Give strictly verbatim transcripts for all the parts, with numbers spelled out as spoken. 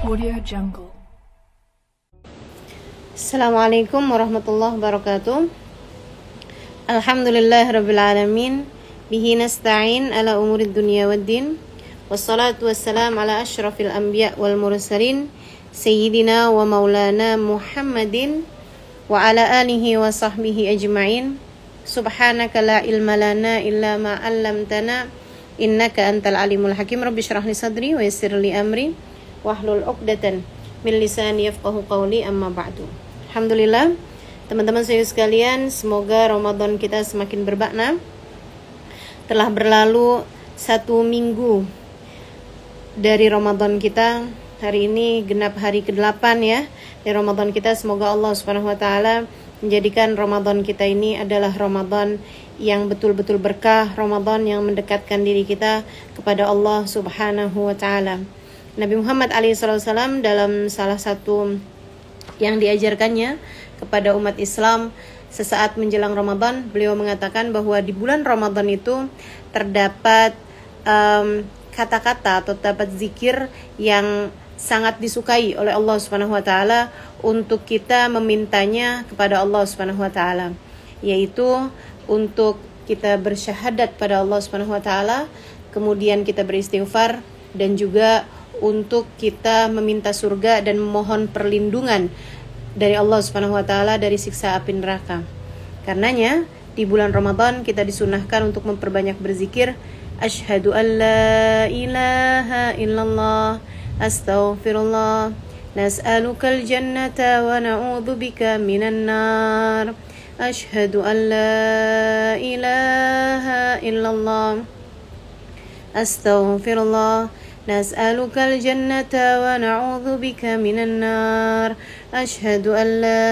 Audio Jungle. Assalamualaikum warahmatullahi wabarakatuh. Alhamdulillah rabbil alamin. Bihi nasta'in ala umurid dunya waddin. Wassalatu wassalam ala asyrafil anbiya wal mursalin. Sayyidina wa maulana Muhammadin wa ala alihi wa sahbihi ajma'in. Subhanaka la ilma lana illa ma 'allamtana innaka antal alimul hakim. Rabbi shrah li sadri wa yassir li amri wahlul 'uqdatan min lisani yafqahu qawli, amma ba'du. Alhamdulillah, teman-teman saya sekalian, semoga Ramadan kita semakin bermakna. Telah berlalu satu minggu dari Ramadan kita. Hari ini genap hari kedelapan ya dari Ramadan kita. Semoga Allah Subhanahu wa taala menjadikan Ramadan kita ini adalah Ramadan yang betul-betul berkah, Ramadan yang mendekatkan diri kita kepada Allah Subhanahu wa taala. Nabi Muhammad alaihi wasallam dalam salah satu yang diajarkannya kepada umat Islam sesaat menjelang Ramadan, beliau mengatakan bahwa di bulan Ramadan itu terdapat um, kata-kata atau terdapat zikir yang sangat disukai oleh Allah Subhanahu wa taala untuk kita memintanya kepada Allah Subhanahu wa taala, yaitu untuk kita bersyahadat pada Allah Subhanahu wa taala, kemudian kita beristighfar, dan juga untuk kita meminta surga dan memohon perlindungan dari Allah Subhanahu wa taala dari siksa api neraka. Karenanya di bulan Ramadan kita disunahkan untuk memperbanyak berzikir. Asyhadu an la ilaha illallah, astaghfirullah, nas'alukal jannata wa na'udzubika minan nar. Asyhadu an la ilaha illallah, astaghfirullah, nas'alukal jannata wa na'udzubika minan nar. Asyhadu an la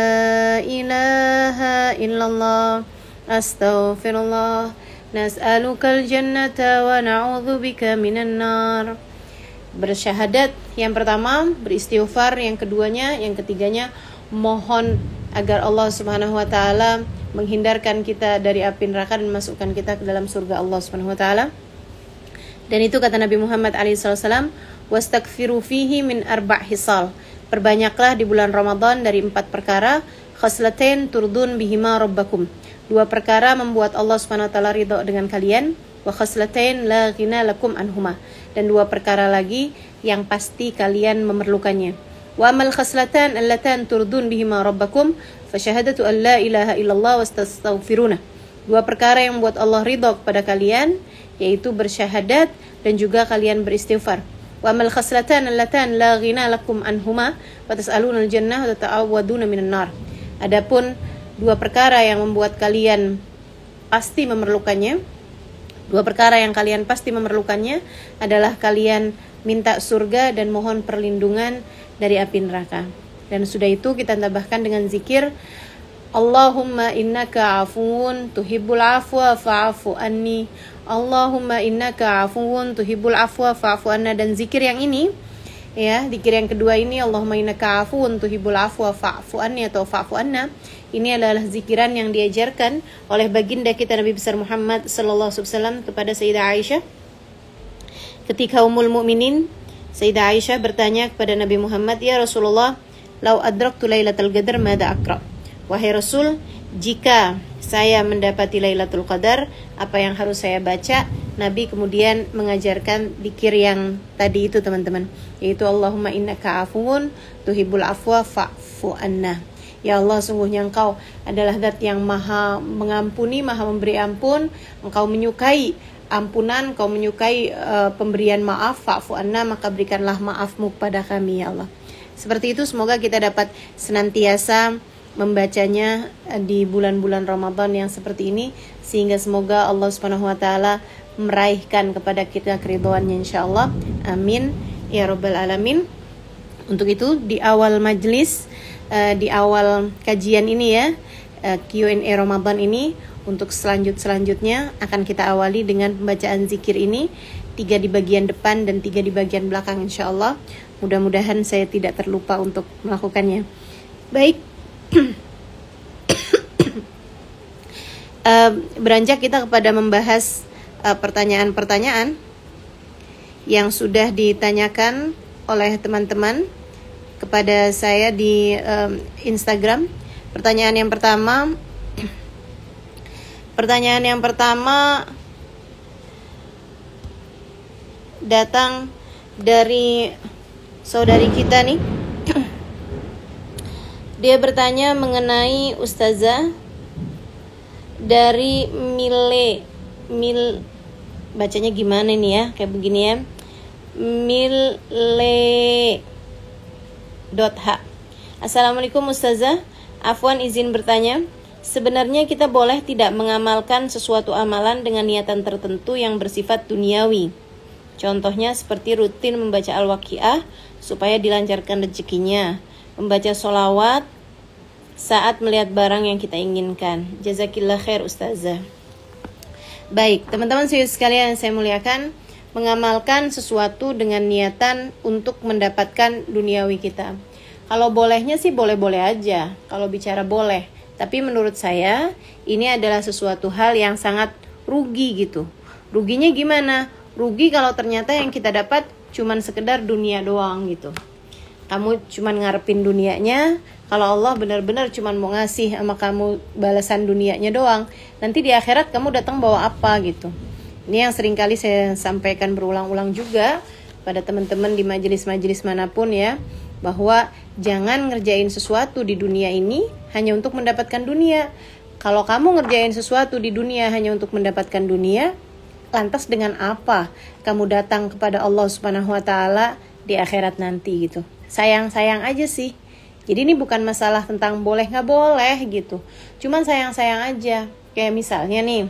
ilaha illallah, astaghfirullah, nas'alukal jannata wa na'udzubika minan nar. Bersyahadat yang pertama, beristighfar yang keduanya, yang ketiganya mohon agar Allah Subhanahu wa taala menghindarkan kita dari api neraka dan masukkan kita ke dalam surga Allah Subhanahu wa taala. Dan itu kata Nabi Muhammad alaihi wasallam, wastakfiru fihi min arba' hisal. Perbanyaklah di bulan Ramadan dari empat perkara. Khaslatain turdun bihima rabbakum. Dua perkara membuat Allah Subhanahu wa taala ridha dengan kalian. Wa khaslatain la ghina lakum anhuma. Dan dua perkara lagi yang pasti kalian memerlukannya. Wa amal khaslatan allatan turdun bihima rabbakum fa syahadatu an la ilaha illallah wastaghfiruna. Dua perkara yang membuat Allah ridha kepada kalian, yaitu bersyahadat dan juga kalian beristighfar. Wa amal khaslatan allatan la ghina lakum anhuma wa tas'aluna al-jannah wa tata'awwaduna minan nar. Adapun dua perkara yang membuat kalian pasti memerlukannya, dua perkara yang kalian pasti memerlukannya adalah kalian minta surga dan mohon perlindungan dari api neraka. Dan sudah itu kita tambahkan dengan zikir Allahumma innaka afuwun tuhibbul afwa fa'afu anni. Allahumma innaka afuwun tuhibbul afwa fa'afu anna. Dan zikir yang ini ya, zikir yang kedua ini, Allahumma innaka afuwun tuhibbul afwa fa'afu anni atau fa'afu anna, ini adalah zikiran yang diajarkan oleh baginda kita Nabi besar Muhammad sallallahu alaihi wasallam kepada Sayyidah Aisyah. Ketika Ummul Mukminin Sayyidah Aisyah bertanya kepada Nabi Muhammad, "Ya Rasulullah, lau adraktu lailatul qadar madza aqra?" Wahai Rasul, jika saya mendapati Lailatul Qadar, apa yang harus saya baca? Nabi kemudian mengajarkan zikir yang tadi itu teman-teman, yaitu Allahumma innaka afuwun tuhibbul afwa fa'fu anna. Ya Allah, sungguhnya Engkau adalah zat yang maha mengampuni, maha memberi ampun. Engkau menyukai ampunan, Engkau menyukai uh, pemberian maaf. Fa'fu anna, maka berikanlah maafmu kepada kami ya Allah. Seperti itu, semoga kita dapat senantiasa membacanya di bulan-bulan Ramadan yang seperti ini, sehingga semoga Allah Subhanahu wa taala meraihkan kepada kita keridhaannya insyaallah. Amin ya rabbal alamin. Untuk itu di awal majlis, uh, di awal kajian ini ya, uh, Q and A Ramadan ini, untuk selanjut-selanjutnya akan kita awali dengan pembacaan zikir ini, tiga di bagian depan dan tiga di bagian belakang insyaallah. Mudah-mudahan saya tidak terlupa untuk melakukannya. Baik. uh, beranjak kita kepada membahas uh, pertanyaan-pertanyaan yang sudah ditanyakan oleh teman-teman kepada saya di um, Instagram. Pertanyaan yang pertama, pertanyaan yang pertama datang dari saudari kita nih. Dia bertanya mengenai Ustazah dari Mile Mil bacanya gimana nih ya, kayak begini ya, Mile dot h. Assalamualaikum Ustazah, afwan izin bertanya, sebenarnya kita boleh tidak mengamalkan sesuatu amalan dengan niatan tertentu yang bersifat duniawi? Contohnya seperti rutin membaca Al-Waqiah supaya dilancarkan rezekinya, membaca sholawat saat melihat barang yang kita inginkan. Jazakillah khair Ustazah. Baik, teman-teman sekalian yang saya muliakan, mengamalkan sesuatu dengan niatan untuk mendapatkan duniawi kita. Kalau bolehnya sih boleh-boleh aja, kalau bicara boleh. Tapi menurut saya ini adalah sesuatu hal yang sangat rugi gitu. Ruginya gimana? Rugi kalau ternyata yang kita dapat cuman sekedar dunia doang gitu. Kamu cuman ngarepin dunianya, kalau Allah benar-benar cuman mau ngasih sama kamu balasan dunianya doang, nanti di akhirat kamu datang bawa apa gitu. Ini yang seringkali saya sampaikan berulang-ulang juga pada teman-teman di majelis-majelis manapun ya, bahwa jangan ngerjain sesuatu di dunia ini hanya untuk mendapatkan dunia. Kalau kamu ngerjain sesuatu di dunia hanya untuk mendapatkan dunia, lantas dengan apa kamu datang kepada Allah Subhanahu wa taala di akhirat nanti gitu. Sayang-sayang aja sih. Jadi ini bukan masalah tentang boleh nggak boleh gitu. Cuman sayang-sayang aja. Kayak misalnya nih,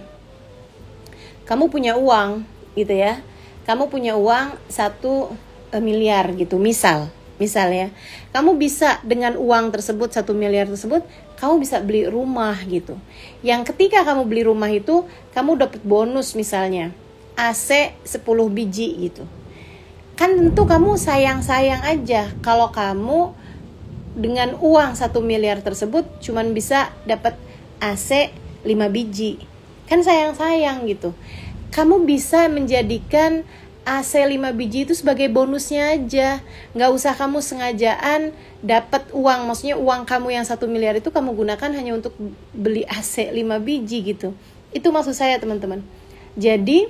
kamu punya uang gitu ya. Kamu punya uang satu miliar gitu, misal. Misalnya, kamu bisa dengan uang tersebut, satu miliar tersebut, kamu bisa beli rumah gitu. Yang ketika kamu beli rumah itu, kamu dapat bonus misalnya, A C sepuluh biji gitu. Kan tentu kamu sayang-sayang aja kalau kamu dengan uang satu miliar tersebut cuman bisa dapat A C lima biji. Kan sayang-sayang gitu. Kamu bisa menjadikan A C lima biji itu sebagai bonusnya aja. Nggak usah kamu sengajaan dapat uang. Maksudnya uang kamu yang satu miliar itu kamu gunakan hanya untuk beli A C lima biji gitu. Itu maksud saya teman-teman. Jadi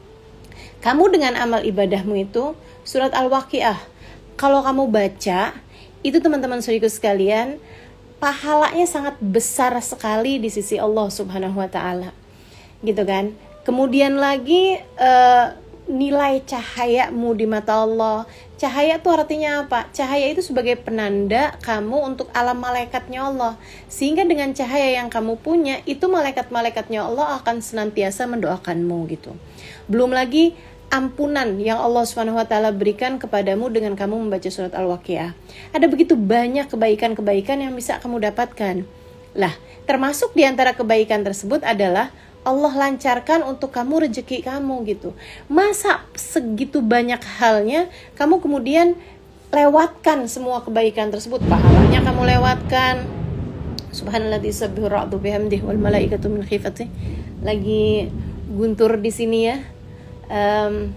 kamu dengan amal ibadahmu itu, surat Al-Waqiah, kalau kamu baca, itu teman-teman saudaraku sekalian, pahalanya sangat besar sekali di sisi Allah Subhanahu wa taala. Gitu kan? Kemudian lagi uh, nilai cahayamu di mata Allah. Cahaya itu artinya apa? Cahaya itu sebagai penanda kamu untuk alam malaikatnya Allah. Sehingga dengan cahaya yang kamu punya, itu malaikat-malaikatnya Allah akan senantiasa mendoakanmu gitu. Belum lagi ampunan yang Allah subhanahu wa taala berikan kepadamu dengan kamu membaca surat Al-Waqiah. Ada begitu banyak kebaikan-kebaikan yang bisa kamu dapatkan. Lah, termasuk di antara kebaikan tersebut adalah Allah lancarkan untuk kamu rezeki kamu gitu. Masa segitu banyak halnya kamu kemudian lewatkan semua kebaikan tersebut, pahalanya kamu lewatkan. Subhanalladzi yusabbihu ar-ra'du bihamdihi wal malaikatu min khifatihi. Lagi guntur di sini ya. Um,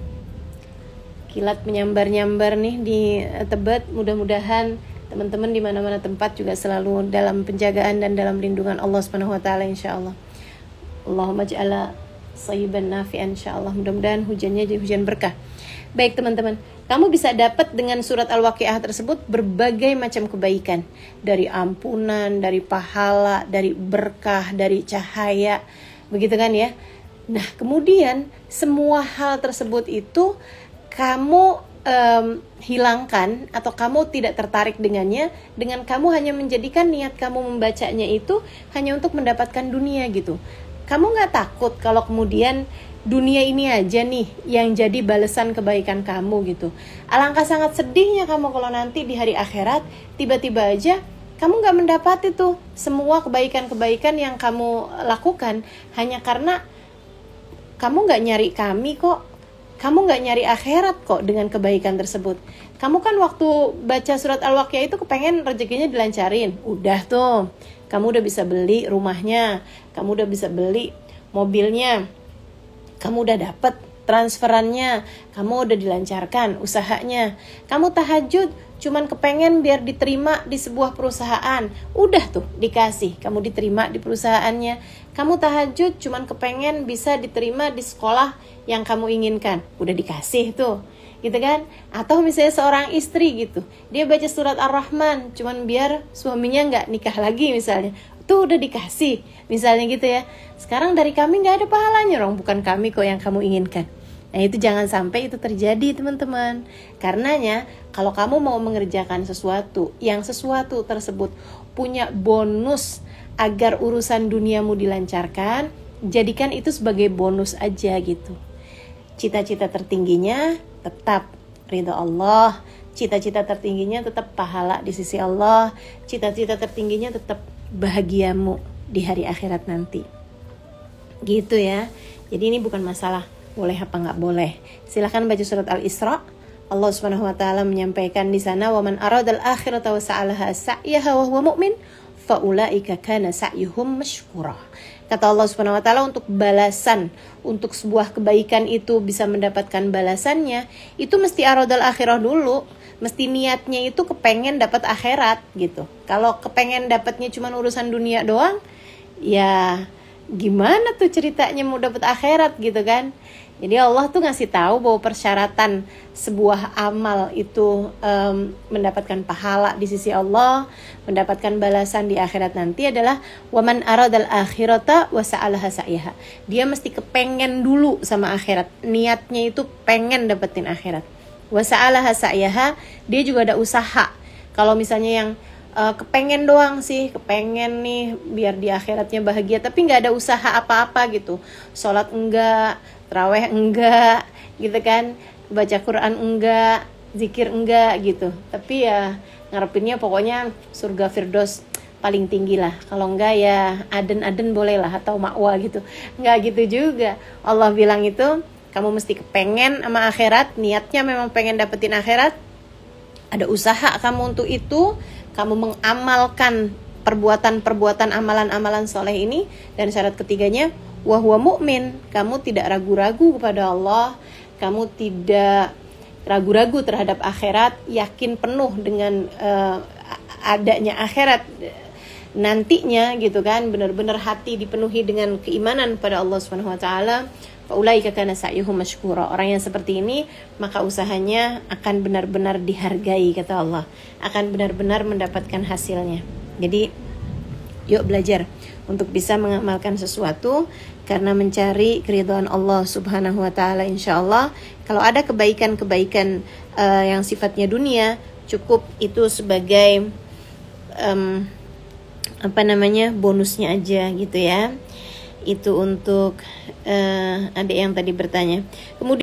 kilat menyambar-nyambar nih di Tebet. Mudah-mudahan teman-teman di mana-mana tempat juga selalu dalam penjagaan dan dalam lindungan Allah Subhanahu wa taala insyaallah. Allahumma ja'ala sayyiban nafi'an insyaallah. Mudah-mudahan hujannya jadi hujan berkah. Baik teman-teman, kamu bisa dapat dengan surat Al-Waqiah tersebut berbagai macam kebaikan, dari ampunan, dari pahala, dari berkah, dari cahaya, begitu kan ya. Nah, kemudian semua hal tersebut itu kamu um, hilangkan atau kamu tidak tertarik dengannya dengan kamu hanya menjadikan niat kamu membacanya itu hanya untuk mendapatkan dunia gitu. Kamu gak takut kalau kemudian dunia ini aja nih yang jadi balasan kebaikan kamu gitu. Alangkah sangat sedihnya kamu kalau nanti di hari akhirat tiba-tiba aja kamu gak mendapat itu semua kebaikan-kebaikan yang kamu lakukan hanya karena kamu gak nyari kami kok. Kamu gak nyari akhirat kok dengan kebaikan tersebut. Kamu kan waktu baca surat Al-Waqiah itu kepengen rezekinya dilancarin. Udah tuh, kamu udah bisa beli rumahnya, kamu udah bisa beli mobilnya, kamu udah dapet transferannya kamu udah dilancarkan usahanya. Kamu tahajud cuman kepengen biar diterima di sebuah perusahaan, udah tuh dikasih, kamu diterima di perusahaannya. Kamu tahajud cuman kepengen bisa diterima di sekolah yang kamu inginkan, udah dikasih tuh, gitu kan? Atau misalnya seorang istri gitu, dia baca surat Ar-Rahman cuman biar suaminya nggak nikah lagi misalnya, tuh udah dikasih misalnya gitu ya. Sekarang dari kami nggak ada pahalanya, Rong, bukan kami kok yang kamu inginkan. Nah itu jangan sampai itu terjadi teman-teman. Karenanya kalau kamu mau mengerjakan sesuatu, yang sesuatu tersebut punya bonus agar urusan duniamu dilancarkan, jadikan itu sebagai bonus aja gitu. Cita-cita tertingginya tetap ridha Allah, cita-cita tertingginya tetap pahala di sisi Allah, cita-cita tertingginya tetap bahagiamu di hari akhirat nanti. Gitu ya. Jadi ini bukan masalah boleh apa nggak boleh. Silahkan baca surat Al-Isra. Allah Subhanahu wa taala menyampaikan di sana, "Wa man aradal akhirata wa sa'alaha sa'yaha wa huwa mu'min, fa ulaika kana sa'yuhum mashkura." Kata Allah Subhanahu wa taala, untuk balasan, untuk sebuah kebaikan itu bisa mendapatkan balasannya, itu mesti aradal akhirah dulu. Mesti niatnya itu kepengen dapat akhirat gitu. Kalau kepengen dapatnya cuma urusan dunia doang, ya gimana tuh ceritanya mau dapat akhirat gitu kan? Jadi Allah tuh ngasih tahu bahwa persyaratan sebuah amal itu um, mendapatkan pahala di sisi Allah, mendapatkan balasan di akhirat nanti adalah waman aradal akhirata wa sa'alaha sa'yaha. Dia mesti kepengen dulu sama akhirat. Niatnya itu pengen dapetin akhirat. Wa sa'alaha sa'yaha, dia juga ada usaha. Kalau misalnya yang uh, kepengen doang sih, kepengen nih biar di akhiratnya bahagia, tapi nggak ada usaha apa-apa gitu. Sholat enggak, taraweh enggak, gitu kan, baca Quran enggak, zikir enggak gitu. Tapi ya ngarepinnya pokoknya surga Firdaus paling tinggi lah. Kalau enggak ya aden-aden boleh lah, atau makwa gitu. Enggak gitu juga. Allah bilang itu kamu mesti kepengen sama akhirat, niatnya memang pengen dapetin akhirat. Ada usaha kamu untuk itu, kamu mengamalkan perbuatan-perbuatan amalan-amalan soleh ini. Dan syarat ketiganya wa huwa mu'min, kamu tidak ragu-ragu kepada Allah, kamu tidak ragu-ragu terhadap akhirat, yakin penuh dengan uh, adanya akhirat nantinya gitu kan, benar-benar hati dipenuhi dengan keimanan pada Allah Subhanahu wa taala. Faulaika kana sa'yuhum mashkura. Orang yang seperti ini maka usahanya akan benar-benar dihargai kata Allah, akan benar-benar mendapatkan hasilnya. Jadi yuk belajar untuk bisa mengamalkan sesuatu karena mencari keridhaan Allah Subhanahu wa taala insyaallah. Kalau ada kebaikan-kebaikan uh, yang sifatnya dunia, cukup itu sebagai um, apa namanya bonusnya aja gitu ya. Itu untuk uh, adik yang tadi bertanya. Kemudian